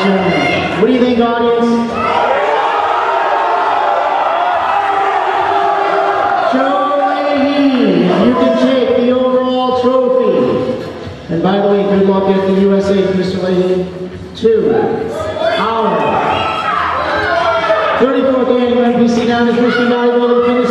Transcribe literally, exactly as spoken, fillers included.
gentlemen. What do you think, audience? Joe Leahy, you can take the overall trophy. And by the way, good luck at the U S A, Mister Leahy. Two, our thirty-fourth annual N P C Novice Michigan Bodybuilding